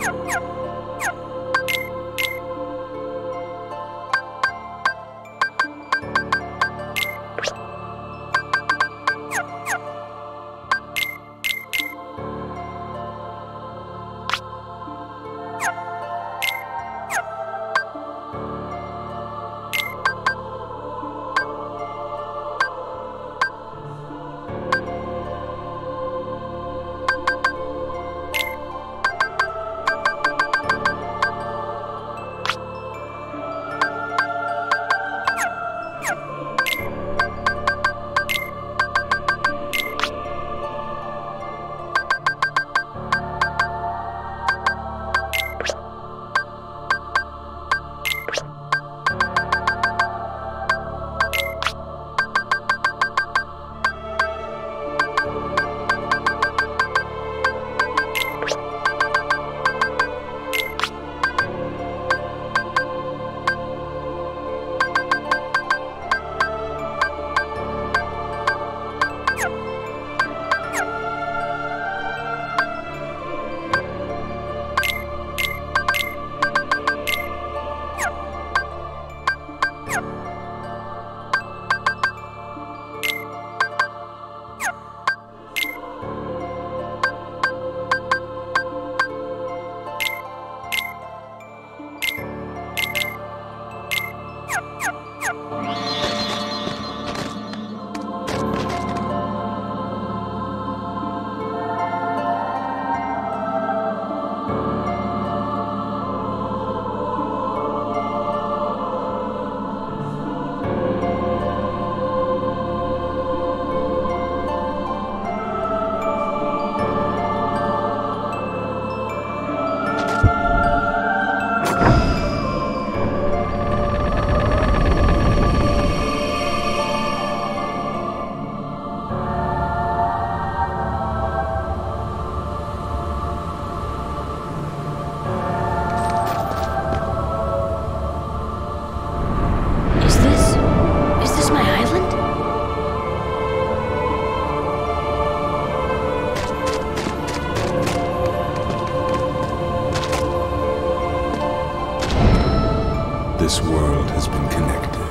This world has been connected.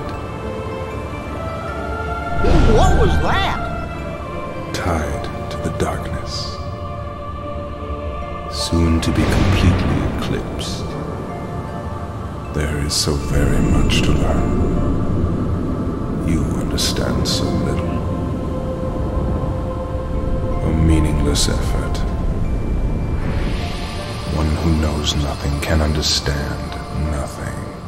What was that? Tied to the darkness. Soon to be completely eclipsed. There is so very much to learn. You understand so little. A meaningless effort. One who knows nothing can understand nothing.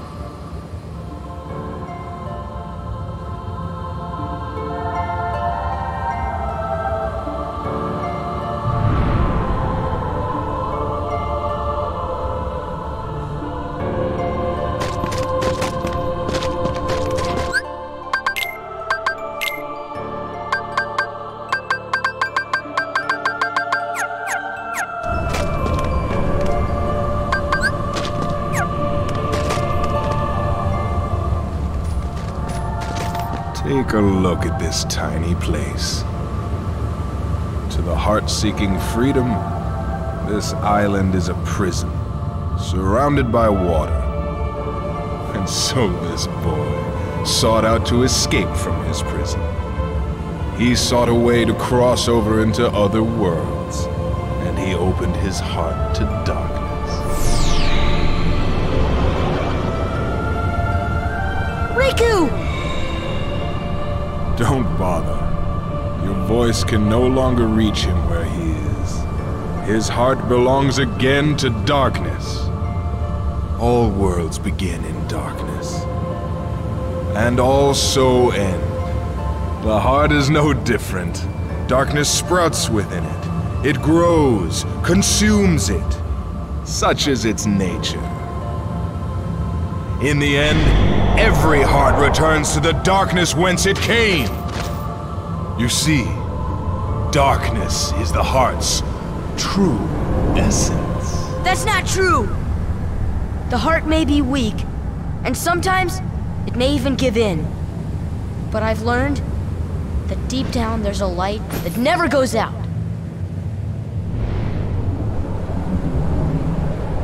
Take a look at this tiny place. To the heart-seeking freedom, this island is a prison, surrounded by water. And so this boy sought out to escape from his prison. He sought a way to cross over into other worlds, and he opened his heart to darkness. Riku! Don't bother. Your voice can no longer reach him where he is. His heart belongs again to darkness. All worlds begin in darkness. And all so end. The heart is no different. Darkness sprouts within it. It grows, consumes it. Such is its nature. In the end, every heart returns to the darkness whence it came. You see, darkness is the heart's true essence. That's not true! The heart may be weak, and sometimes it may even give in. But I've learned that deep down there's a light that never goes out.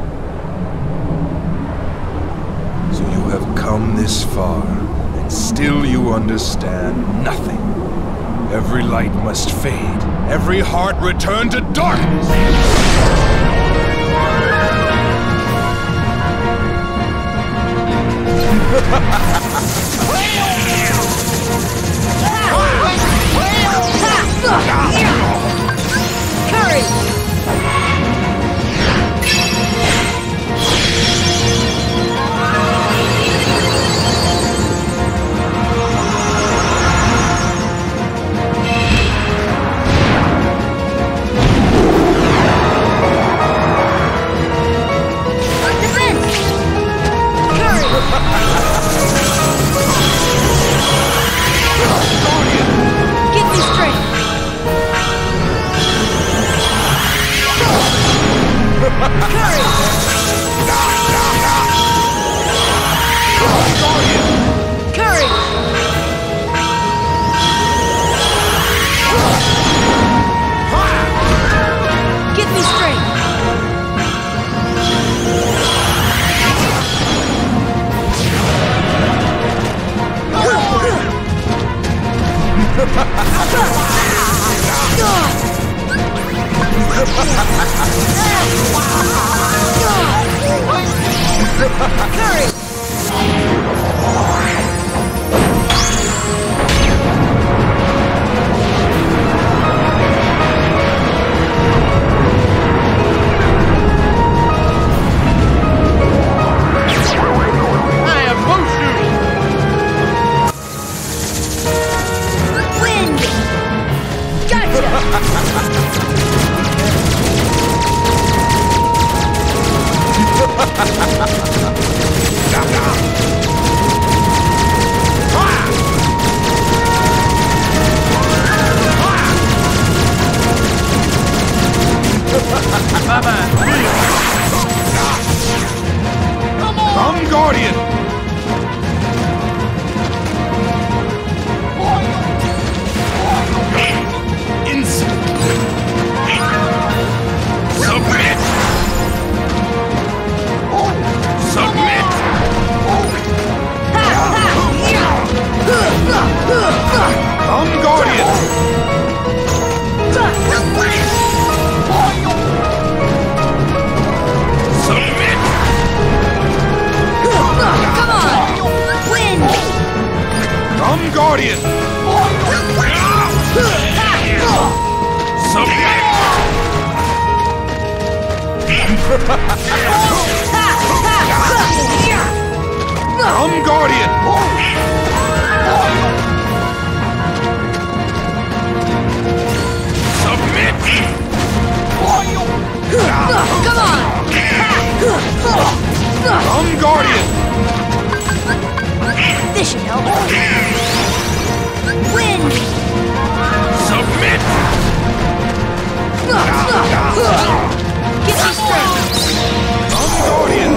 this far, and still you understand nothing. Every light must fade. Every heart return to darkness! Courage! Give me strength! Courage! Give me strength! Courage! Wind! Gotcha! Come, Guardian! Instant! Submit! Submit! Come, Guardian! Submit! Come on! Wind! Come, Guardian! Submit! Come, Guardian! Submit! Come on! Come, Guardian! This should help. Wind! Submit! Give me strength! Come, Guardian!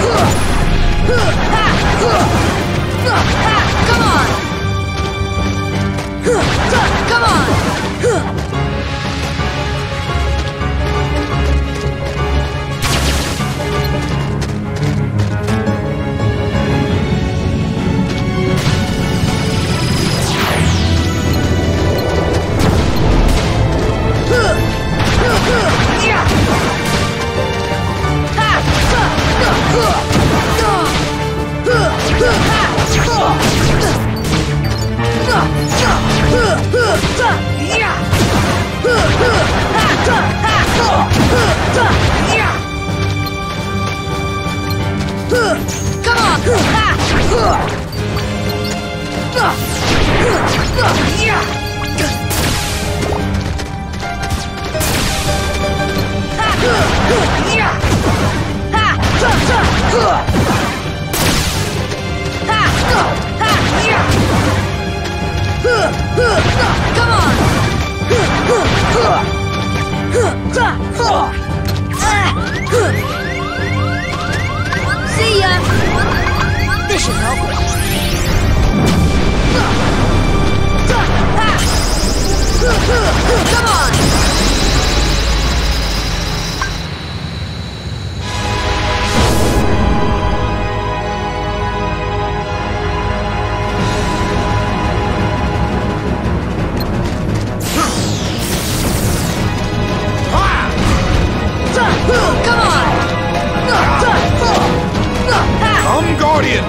Come on! Come on! See ya! This should help. Come on! Come on! Come, Guardian!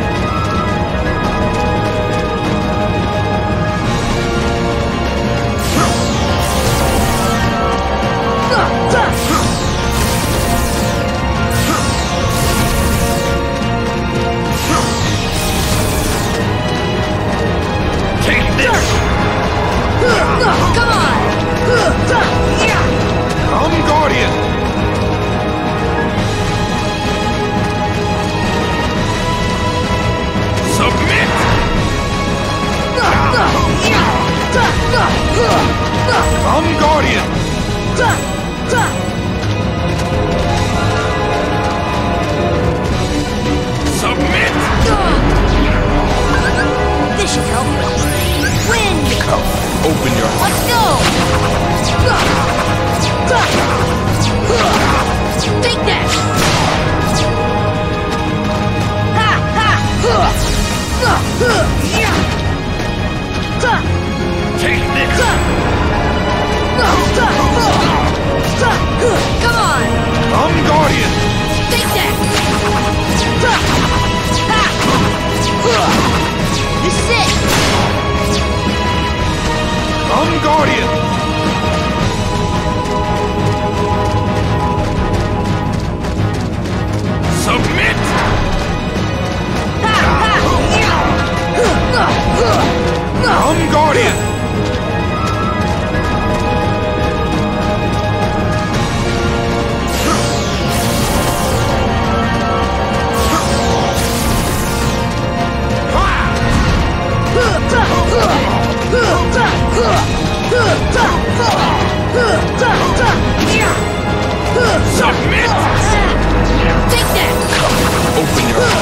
Take this! Come on! Come, Guardian! Submit! Come, Guardian! Submit! This should help. Wind! Open your heart. Let's go! Take that! Take this! Come on! Come, Guardian! Take that! This is it! Come, Guardian! Submit! Come, Guardian! Submit! Take that! Open your heart.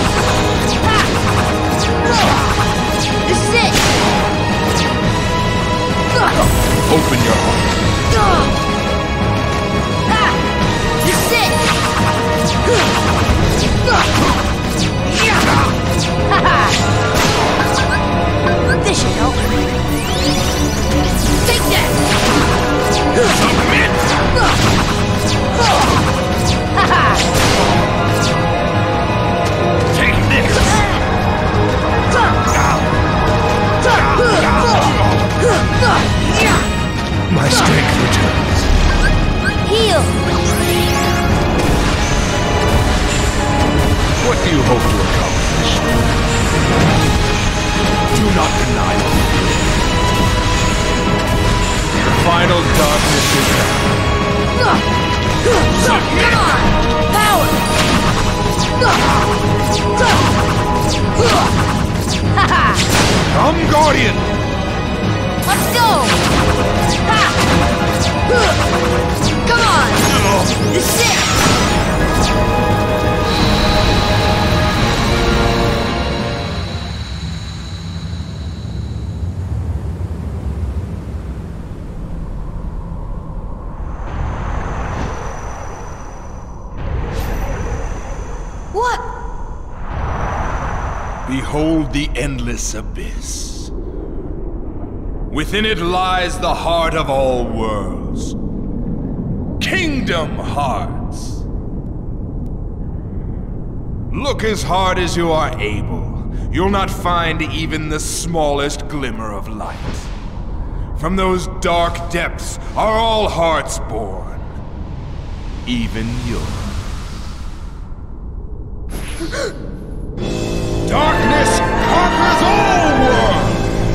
This is it! Open your heart. This is it! This should help. Take that! Submit! Take this! My strength returns. Heal! What do you hope to accomplish? Do not deny me. Final darkness is coming. Come on! Power! Come, Guardian! Let's go! Come on! This is it! What? Behold the endless abyss. Within it lies the heart of all worlds. Kingdom Hearts. Look as hard as you are able. You'll not find even the smallest glimmer of light. From those dark depths are all hearts born. Even yours. Darkness conquers all worlds!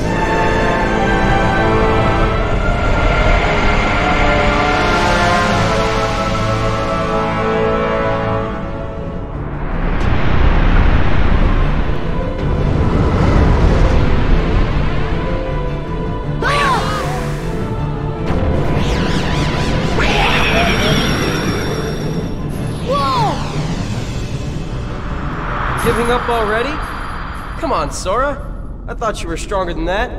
Giving up already? Come on, Sora. I thought you were stronger than that.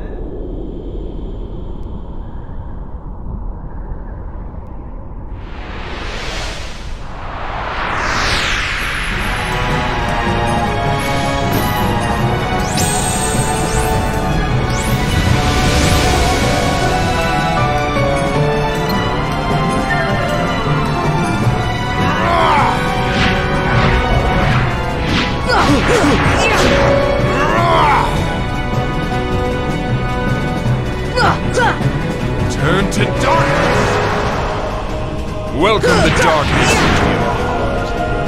Turn to darkness! Welcome the darkness into your heart.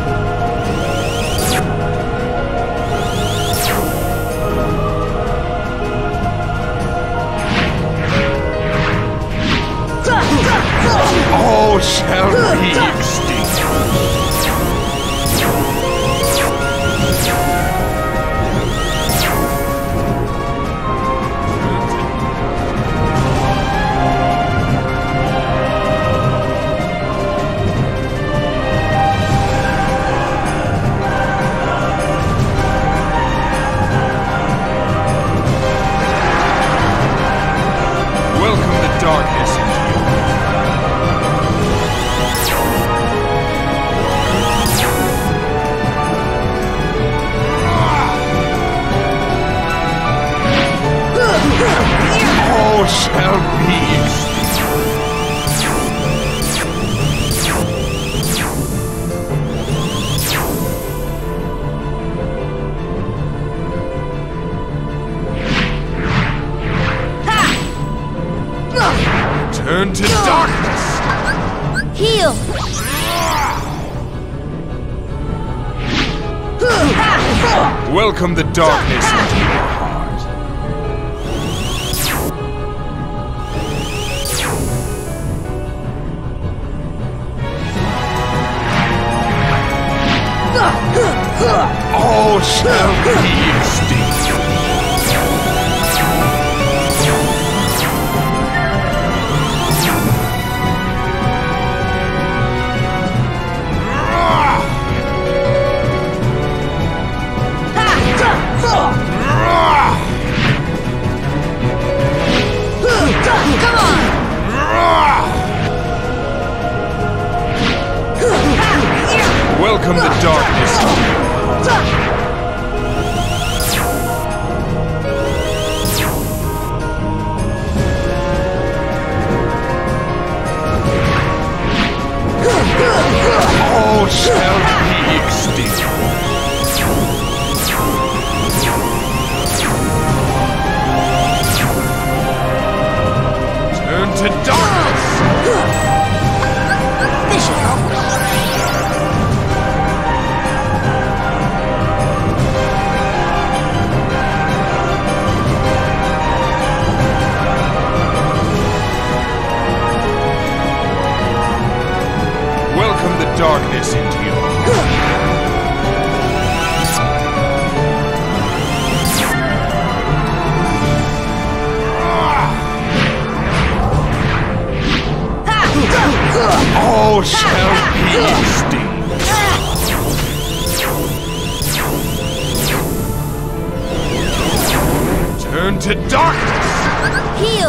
All shall be extinct. Darkness into you. All shall be extinct. Turn to darkness! Heal! Welcome the darkness into your heart. All shall be extinct. Come on! Welcome the darkness into your heart. All shall be extinct. Turn to darkness! This should help. Welcome the darkness into your heart. All shall be extinct. Turn to darkness! Heal!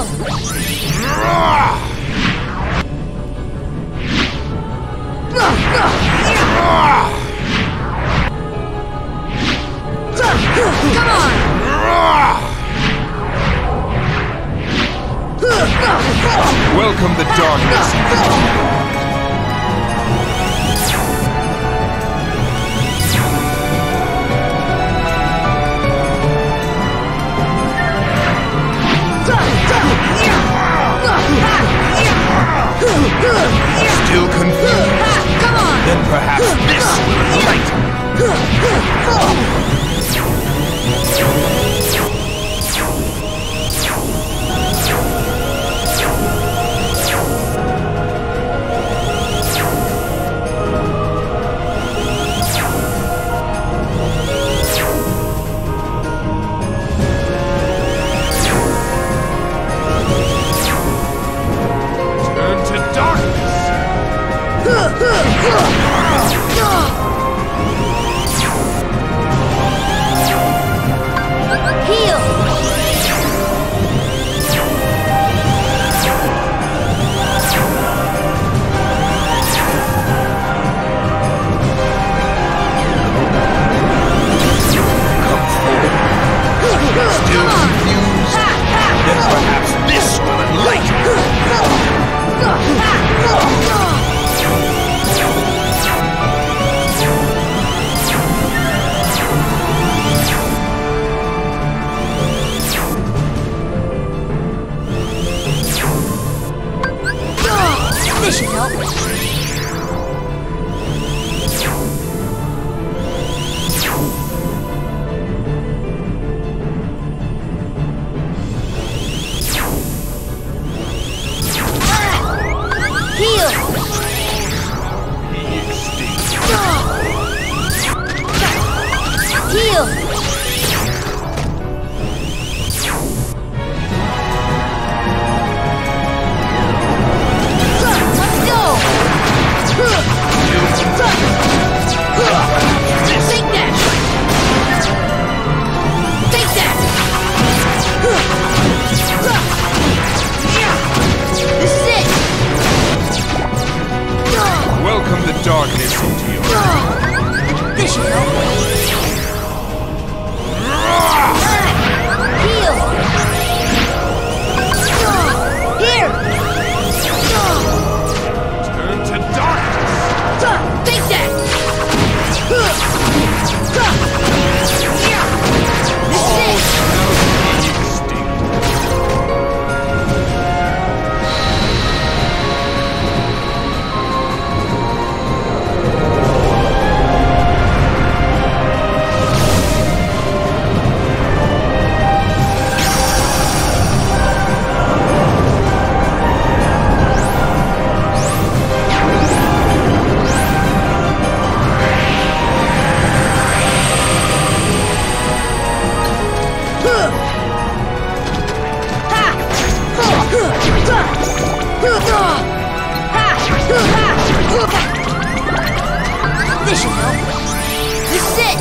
This is it!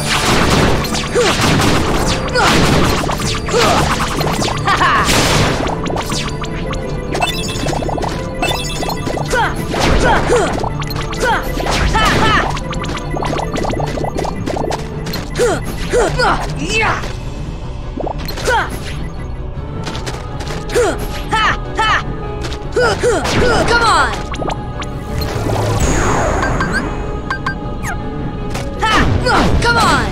Ha-ha! Yeah! Come on! Come on!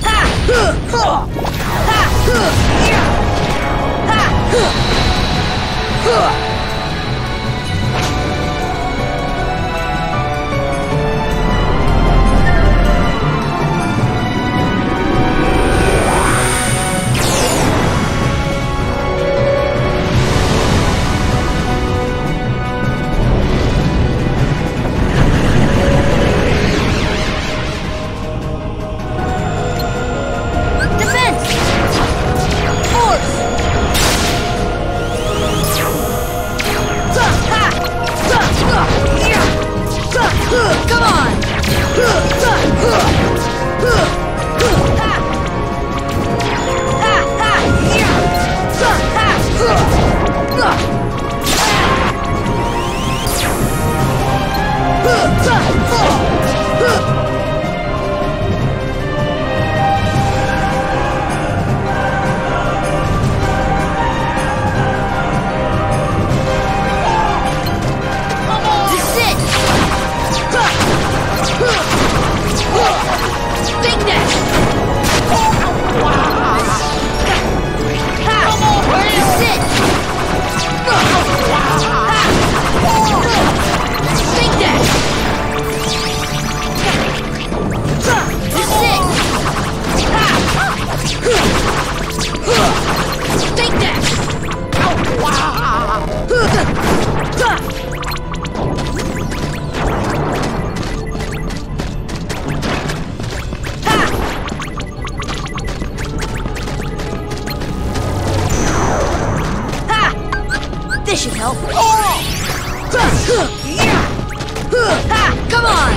This should help. Come on!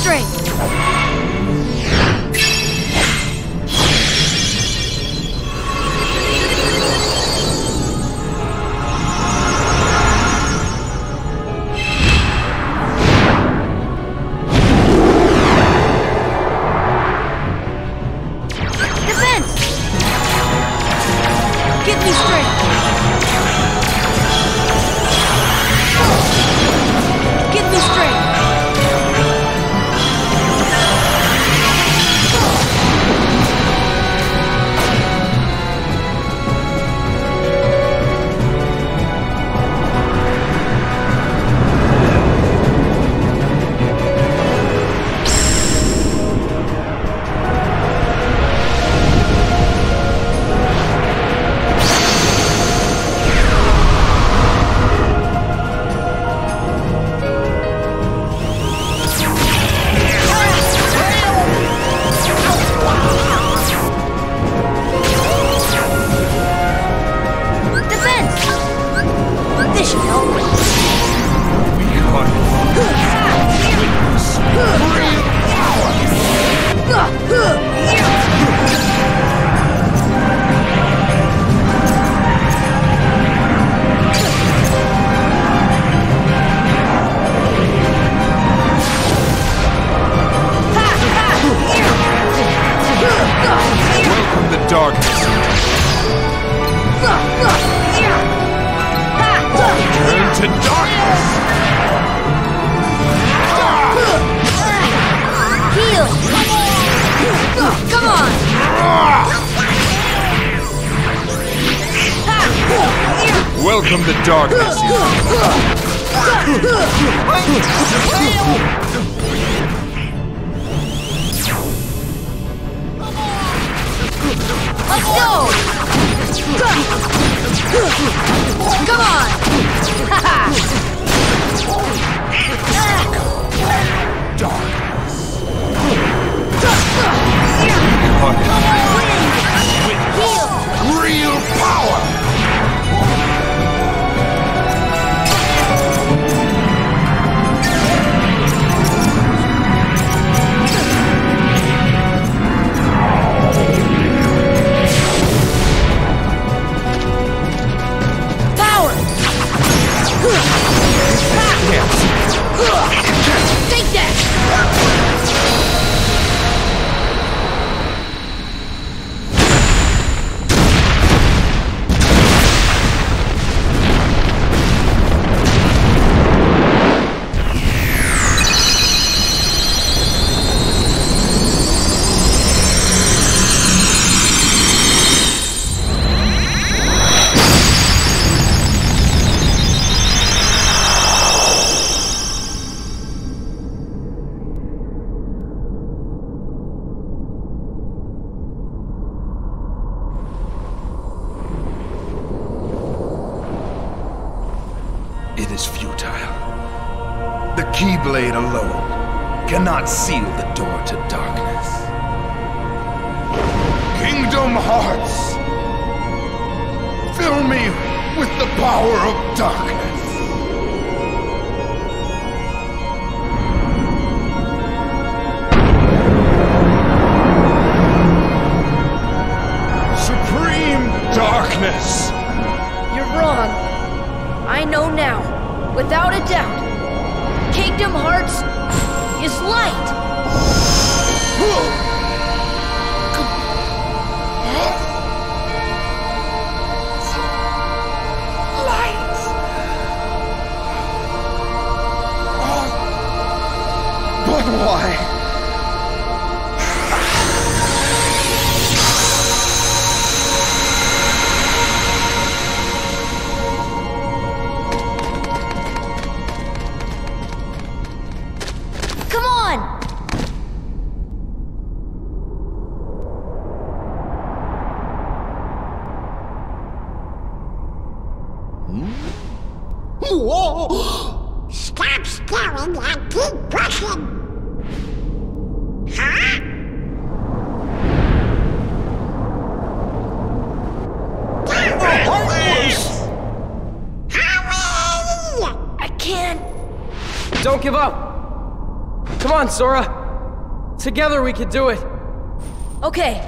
strength! Welcome the darkness. Let's go! Come on! Real power! Take that! It is futile. The Keyblade alone cannot seal the door to darkness. Kingdom Hearts! Fill me with the power of darkness! Supreme darkness! You're wrong. I know now, without a doubt. Kingdom Hearts is light. Light! But why? Come on! Whoa! Stop staring and keep pushing! Huh? Heartless! Hurry! I can't. Don't give up! Come on, Sora! Together we can do it! Okay.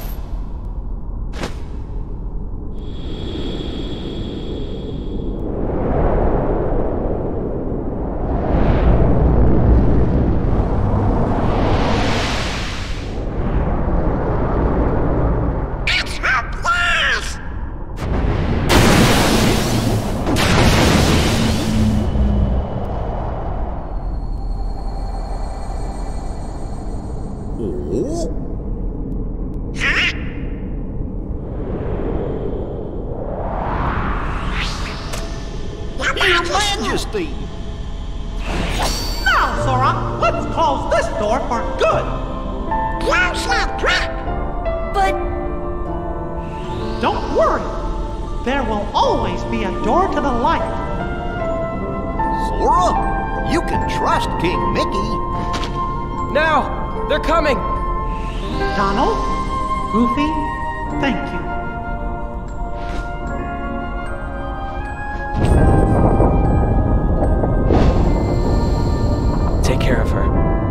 Majesty! Now, Sora, let's close this door for good. Close that trap. But Don't worry. There will always be a door to the light. Sora, you can trust King Mickey. Now! They're coming! Donald, Goofy, thank you. Take care of her.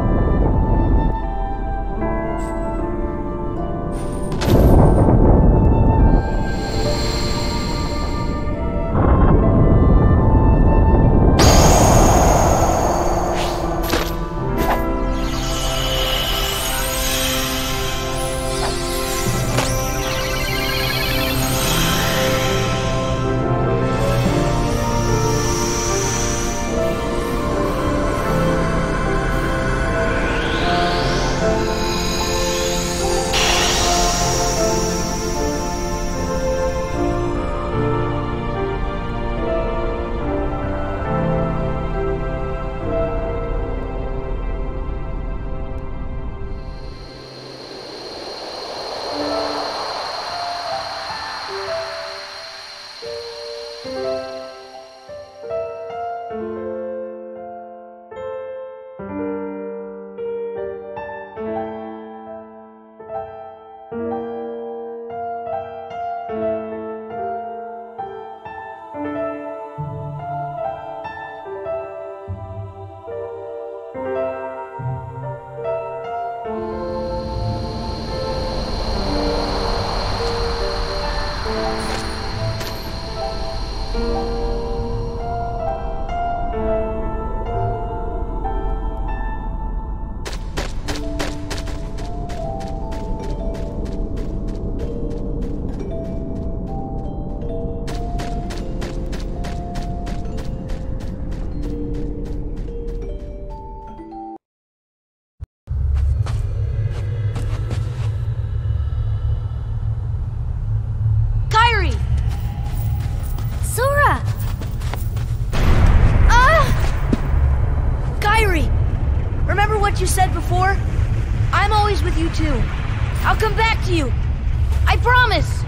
what you said before? I'm always with you too. I'll come back to you. I promise.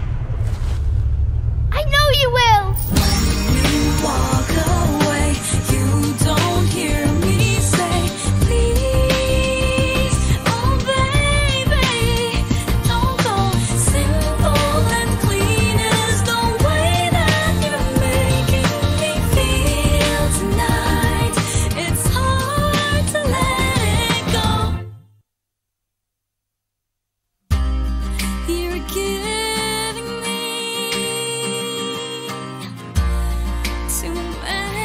I know you will. When you walk away, you don't hear me say, please, oh baby, don't go. Simple and clean is the way that you're making me feel tonight. It's hard to let go. You're giving me too many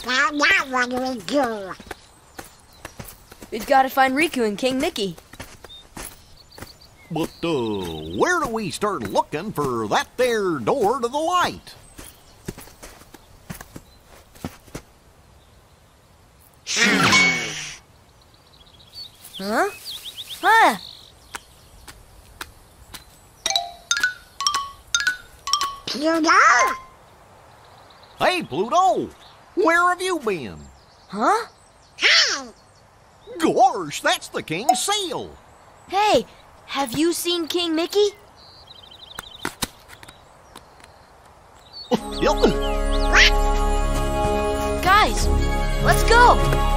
Well, now what do we do? We've got to find Riku and King Mickey. But, where do we start looking for that there door to the light? Huh? Huh? Pluto? Hey, Pluto! Where have you been? Huh? Hi! Gosh, that's the king's seal! Hey, have you seen King Mickey? Yup. Guys, let's go!